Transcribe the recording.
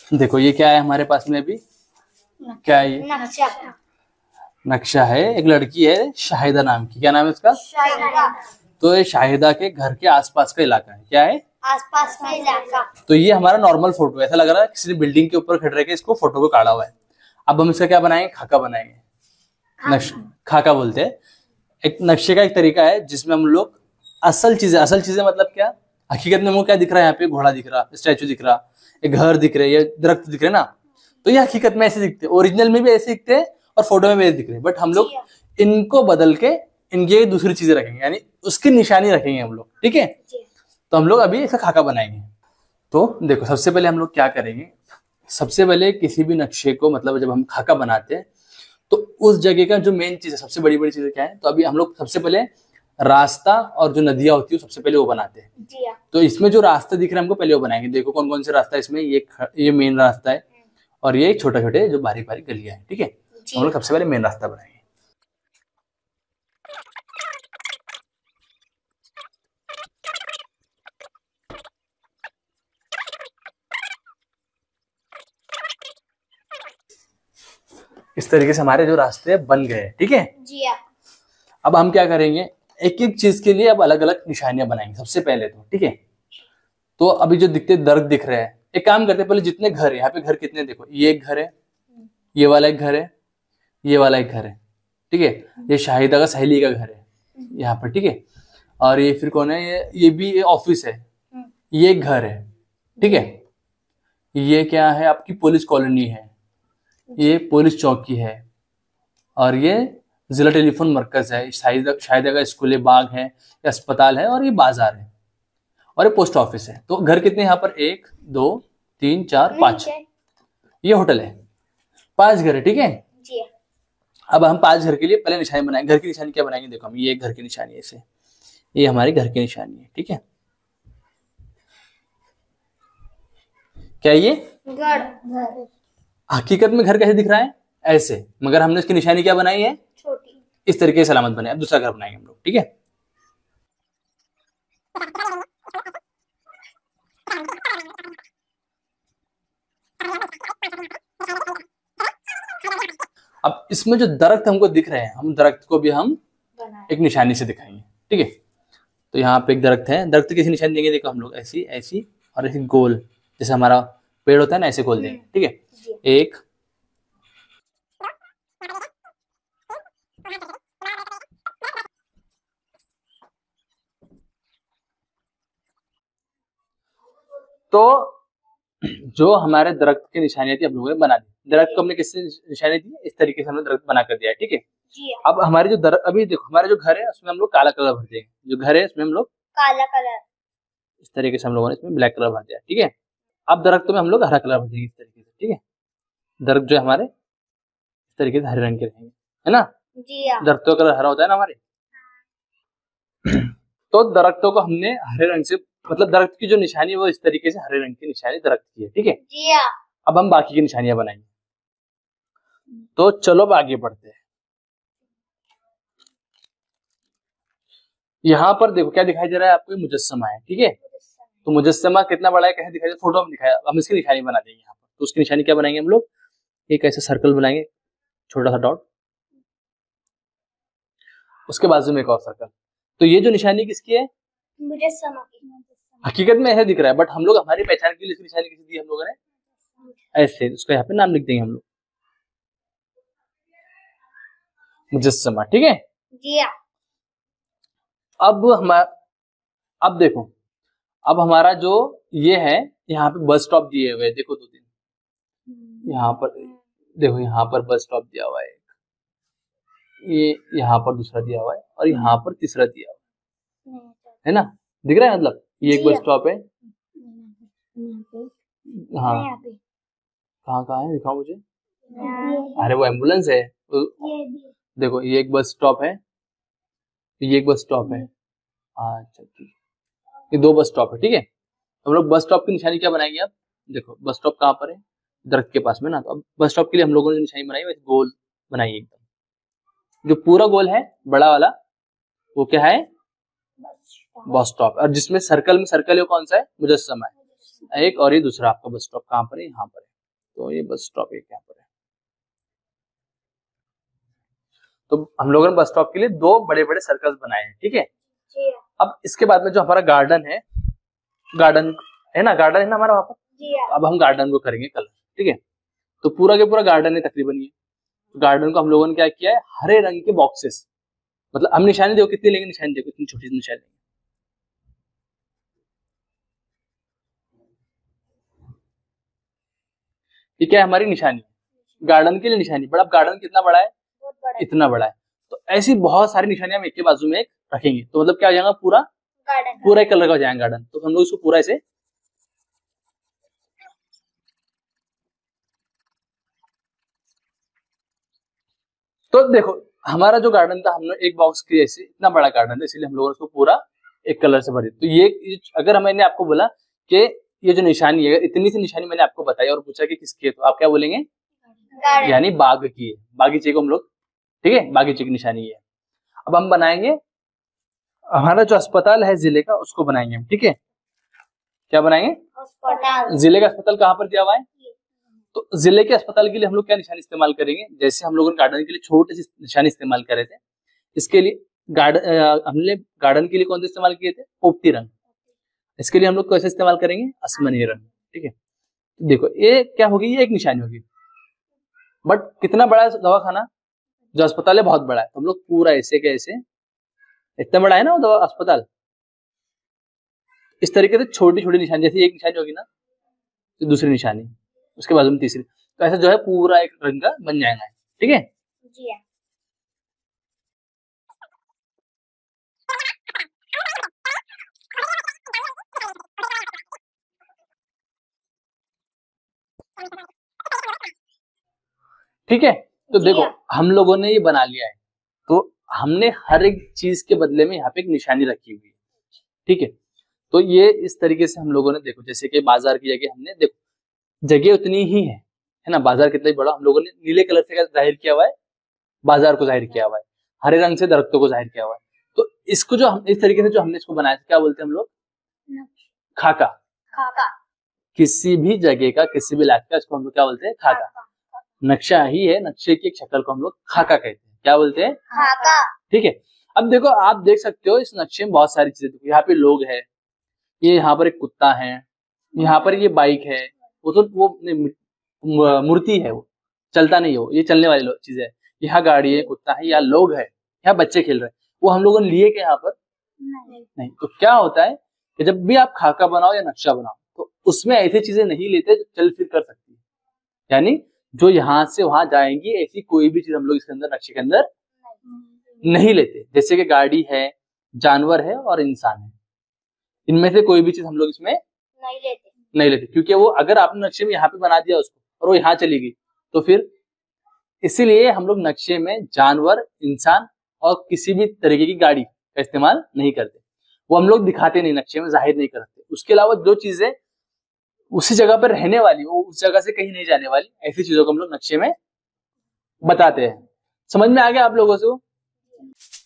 देखो ये क्या है हमारे पास में अभी, क्या है ये? नक्शा। नक्शा है। एक लड़की है शाहिदा नाम की, क्या नाम है उसका? शाहिदा। तो ये शाहिदा के घर के आसपास का इलाका है। क्या है? आसपास का इलाका। तो ये हमारा नॉर्मल फोटो है, ऐसा लग रहा है किसी ने बिल्डिंग के ऊपर खड़े रह के इसको फोटो को काढ़ा हुआ है। अब हम इसका क्या बनाएंगे? खाका बनाएंगे। खाका बोलते हैं। एक नक्शे का एक तरीका है जिसमें हम लोग असल चीजें मतलब क्या, हकीकत में वो क्या दिख रहा है, यहाँ पे घोड़ा दिख रहा, स्टैचू दिख रहा, एक घर दिख रहे, ये दरख्त दिख रहे ना, तो ये हकीकत में ऐसे दिखते हैं, ओरिजिनल में भी ऐसे दिखते हैं और फोटो में भी ऐसे दिख रहे हैं। बट हम लोग इनको बदल के इनकी दूसरी चीजें रखेंगे, यानी उसकी निशानी रखेंगे हम लोग। ठीक है, तो हम लोग अभी इसका खाका बनाएंगे। तो देखो सबसे पहले हम लोग क्या करेंगे, सबसे पहले किसी भी नक्शे को मतलब जब हम खाका बनाते हैं तो उस जगह का जो मेन चीज है, सबसे बड़ी बड़ी चीजें क्या है, तो अभी हम लोग सबसे पहले रास्ता और जो नदियां होती है सबसे पहले वो बनाते हैं। तो इसमें जो रास्ते दिख रहे हैं हमको पहले वो बनाएंगे। देखो कौन कौन से रास्ता है इसमें, ये मेन रास्ता है और ये छोटे छोटे जो बारीक बारीक गलियां हैं। ठीक है, हम लोग सबसे पहले मेन रास्ता बनाएंगे। इस तरीके से हमारे जो रास्ते बन गए। ठीक है जी। अब हम क्या करेंगे, एक एक चीज के लिए अब अलग अलग निशानियां बनाएंगे सबसे पहले तो। ठीक है, तो अभी जो दिखते दर्द दिख रहे हैं, एक काम करते हैं पहले जितने घर है यहाँ पे, घर कितने देखो, ये एक घर है, ये वाला एक घर है, ये वाला एक घर है। ठीक है, ये शाहिदा का सहेली का घर है यहाँ पर। ठीक है, और ये फिर कौन है, ये भी ये ऑफिस है, ये एक घर है। ठीक है, ये क्या है, आपकी पुलिस कॉलोनी है, ये पुलिस चौकी है, और ये जिला टेलीफोन मरकज है, शाहिदा का स्कूल है, बाग है, ये अस्पताल है, और ये बाजार है, और ये पोस्ट ऑफिस है। तो घर कितने यहाँ पर, 1 2 3 4 5, ये होटल है, 5 घर है। ठीक है, अब हम 5 घर के लिए पहले निशानी बनाएंगे। घर की निशानी क्या बनाएंगे, देखो हम ये घर की निशानी है, ऐसे ये हमारे घर की निशानी है। ठीक है, क्या ये घर, हकीकत में घर कैसे दिख रहा है, ऐसे, मगर हमने इसकी निशानी क्या बनाई है, छोटी, इस तरीके से सलामत बनाए। अब दूसरा घर बनाएंगे हम लोग। ठीक है, अब इसमें जो दरख्त हमको दिख रहे हैं, हम दरख्त को भी हम एक निशानी से दिखाएंगे। ठीक है, तो यहाँ पे एक दरख्त है, दरख्त किसी निशानी देंगे, देखो हम लोग ऐसी ऐसी और ऐसी गोल, जैसे हमारा पेड़ होता है ना, ऐसे गोल देंगे। ठीक है, एक, तो जो हमारे दरख्त की निशानियां थी हम लोगों ने बना दी। दरख्त को हमने किससे निशानी दी, इस तरीके से हमने दरख्त बना कर दिया है। ठीक है, अब हमारे जो अभी देखो हमारे जो घर है उसमें हम लोग काला कलर भर देंगे, जो घर है उसमें हम लोग काला कलर, इस तरीके से हम लोगों ने इसमें ब्लैक कलर भर दिया। ठीक है, अब दरख्त में हम लोग हरा कलर भर देंगे इस तरीके से। ठीक है, दरख्त जो हमारे इस तरीके से हरे रंग के रहेंगे, है ना, दरख्तों का कलर हरा होता है ना हमारे। तो दरख्तों को हमने हरे रंग से, मतलब दरख्त की जो निशानी है वो इस तरीके से हरे रंग की निशानी दरख्त की है। ठीक है, अब हम बाकी की निशानियां बनाएंगे। तो चलो अब आगे बढ़ते हैं। यहाँ पर देखो क्या दिखाई दे रहा है आपको, मुजस्समा है। ठीक है, तो मुजस्समा कितना बड़ा है, कैसे दिखाई दे, फोटो में दिखाया, हम इसकी निशानी बना देंगे यहाँ पर। तो उसकी निशानी क्या बनाएंगे हम लोग, एक ऐसा सर्कल बनाएंगे, छोटा सा डॉट, उसके बाजू में एक और सर्कल। तो ये जो निशानी किसकी है, मुजस्समा की। हकीकत में ऐसे दिख रहा है, बट हम लोग हमारी पहचान के लिए इसकी निशानी कैसे दी हम लोगों ने, ऐसे, उसका यहाँ पे नाम लिख देंगे हम लोग, मुजस्समा। ठीक है, अब देखो, अब हमारा जो ये है, यहाँ पे बस स्टॉप दिए हुए, देखो 2 3 यहाँ पर, देखो यहाँ पर बस स्टॉप दिया हुआ है, ये यहाँ पर दूसरा दिया हुआ है, और यहाँ पर तीसरा दिया हुआ है ना, दिख रहा है, मतलब ये एक बस स्टॉप है। हाँ, कहाँ कहाँ है, दिखाओ मुझे, अरे वो एम्बुलेंस है। देखो ये एक बस स्टॉप है, ये एक बस स्टॉप है। अच्छा ठीक, ये 2 बस स्टॉप है। ठीक है, हम लोग बस स्टॉप की निशानी क्या बनाएंगे, अब देखो बस स्टॉप कहाँ पर है, दरख्त के पास में ना, तो अब बस स्टॉप के लिए हम लोगों ने निशानी बनाई वैसे गोल बनाई एकदम, जो पूरा गोल है बड़ा वाला, वो क्या है, बस स्टॉप। और जिसमें सर्कल है, वो कौन सा है, मुजस्समा है एक, और ये दूसरा आपका बस स्टॉप कहाँ पर है, यहाँ पर है। तो ये बस स्टॉप एक यहाँ पर है। तो हम लोगों ने बस स्टॉप के लिए 2 बड़े बड़े सर्कल्स बनाए हैं, ठीक है। जी अब इसके बाद में जो हमारा गार्डन है, गार्डन है ना, गार्डन है ना हमारा वहां पर। जी अब हम गार्डन को करेंगे कलर, ठीक है। तो पूरा के पूरा गार्डन है तकरीबन ये। तो गार्डन को हम लोगों ने क्या किया है, हरे रंग के बॉक्सेस, मतलब हम निशानी देखो कितनी लेंगे, निशानी देखो इतनी छोटी सी निशानी लेंगे। ये क्या है, हमारी निशानी, गार्डन के लिए निशानी। बट अब गार्डन कितना बड़ा है, बहुत बड़ा इतना बड़ा है। तो ऐसी बहुत सारी निशानियां हम एक के बाजू में एक रखेंगे, तो मतलब क्या हो जाएगा, पूरा गार्डन पूरा एक कलर का हो जाएगा गार्डन। तो हम लोग इसको पूरा ऐसे, तो देखो हमारा जो गार्डन था, हमने एक बॉक्स के जैसे इतना बड़ा गार्डन था, इसलिए हम लोगों ने उसको पूरा एक कलर से भर दिया। तो ये अगर मैंने आपको बोला कि ये जो निशानी है, इतनी सी निशानी मैंने आपको बताई और पूछा कि किसकी है, तो आप क्या बोलेंगे, गार्डन यानी बाग की है, बागीचे को हम लोग, ठीक है, बागीचे की निशानी है। अब हम बनाएंगे हमारा जो अस्पताल है जिले का, उसको बनाएंगे हम, ठीक है। क्या बनाएंगे, अस्पताल जिले का अस्पताल कहाँ पर दिया हुआ है, तो जिले के अस्पताल के लिए हम लोग क्या निशानी इस्तेमाल करेंगे, जैसे हम लोगों ने गार्डन के लिए छोटे सी निशानी इस्तेमाल करे थे, इसके लिए हमने गार्डन के लिए कौन से इस्तेमाल किए थे, पोपटी रंग। इसके लिए हम लोग कैसे इस्तेमाल करेंगे, आसमानी रंग, ठीक है। तो देखो ये क्या होगी, ये एक निशानी होगी। बट कितना बड़ा है दवाखाना, जो अस्पताल है बहुत बड़ा है, तो हम लोग पूरा ऐसे कैसे, इतना बड़ा है ना वो दवा अस्पताल, इस तरीके से छोटी छोटी निशानी, जैसे एक निशानी होगी ना, तो दूसरी निशानी, उसके बाद में तीसरी, तो ऐसा जो है पूरा एक रंग का बन जाएगा, ठीक है। जी हाँ ठीक है। तो जी देखो हाँ। हम लोगों ने ये बना लिया है, तो हमने हर एक चीज के बदले में यहाँ पे एक निशानी रखी हुई है, ठीक है। तो ये इस तरीके से हम लोगों ने, देखो जैसे कि बाजार की जगह हमने, देखो जगह उतनी ही है ना, बाजार कितना ही बड़ा, हम लोगों ने नीले कलर से जाहिर किया हुआ है, बाजार को जाहिर किया हुआ है, हरे रंग से दरख्तों को जाहिर किया हुआ है। तो इसको जो हम इस तरीके से जो हमने इसको बनाया, क्या बोलते हैं हम लोग, खाका। खाका किसी भी जगह का, किसी भी इलाके का, इसको हम लोग क्या बोलते हैं, खाका। नक्शा ही है, नक्शे की एक शक्ल को हम लोग खाका कहते हैं, क्या बोलते हैं, खाका ठीक है। अब देखो आप देख सकते हो इस नक्शे में बहुत सारी चीजें, देखो यहाँ पे लोग है, ये यहाँ पर एक कुत्ता है, यहाँ पर ये बाइक है, वो तो वो मूर्ति है, वो चलता नहीं है, वो ये चलने वाली चीज है। यहाँ गाड़ी है, कुत्ता है, यहाँ लोग है, यहाँ बच्चे खेल रहे हैं, वो हम लोगों ने लिए के यहाँ पर नहीं। तो क्या होता है कि जब भी आप खाका बनाओ या नक्शा बनाओ, तो उसमें ऐसी चीजें नहीं लेते जो चल फिर कर सकती है, यानी जो यहाँ से वहां जाएंगी, ऐसी कोई भी चीज हम लोग इसके अंदर, नक्शे के अंदर नहीं लेते। जैसे कि गाड़ी है, जानवर है और इंसान है, इनमें से कोई भी चीज हम लोग इसमें नहीं लेते, क्योंकि वो अगर आपने नक्शे में यहाँ पे बना दिया उसको और वो यहाँ चली गई, तो फिर इसीलिए हम लोग नक्शे में जानवर, इंसान और किसी भी तरीके की गाड़ी का इस्तेमाल नहीं करते, वो हम लोग दिखाते नहीं, नक्शे में जाहिर नहीं करते। उसके अलावा जो चीजें उसी जगह पर रहने वाली, वो उस जगह से कहीं नहीं जाने वाली, ऐसी चीजों को हम लोग नक्शे में बताते हैं। समझ में आ गया आप लोगों से?